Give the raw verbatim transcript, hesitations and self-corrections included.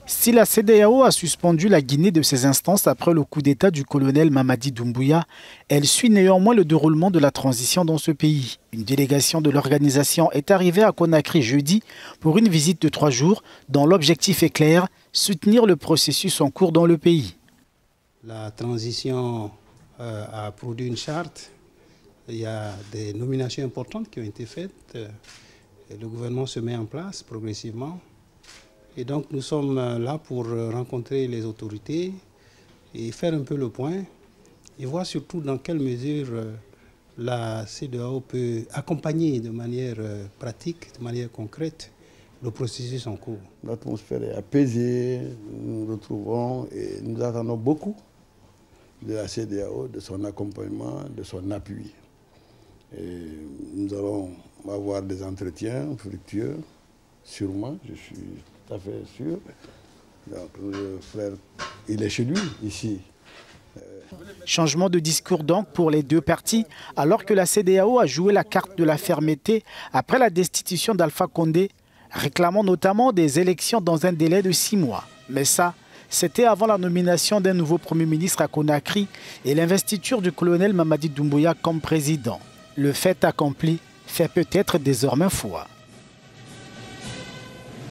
Si la C E D E A O a suspendu la Guinée de ses instances après le coup d'État du colonel Mamadi Doumbouya, elle suit néanmoins le déroulement de la transition dans ce pays. Une délégation de l'organisation est arrivée à Conakry jeudi pour une visite de trois jours dont l'objectif est clair, soutenir le processus en cours dans le pays. La transition euh, a produit une charte. Il y a des nominations importantes qui ont été faites. Et le gouvernement se met en place progressivement. Et donc nous sommes là pour rencontrer les autorités et faire un peu le point et voir surtout dans quelle mesure la C E D E A O peut accompagner de manière pratique, de manière concrète, le processus en cours. L'atmosphère est apaisée, nous nous retrouvons et nous attendons beaucoup de la C E D E A O, de son accompagnement, de son appui. Et nous allons avoir des entretiens fructueux, sûrement, je suis tout à fait sûr. Donc le frère, il est chez lui, ici. Changement de discours donc pour les deux parties, alors que la C E D E A O a joué la carte de la fermeté après la destitution d'Alpha Condé, réclamant notamment des élections dans un délai de six mois. Mais ça, c'était avant la nomination d'un nouveau Premier ministre à Conakry et l'investiture du colonel Mamadi Doumbouya comme président. Le fait accompli fait peut-être désormais foi.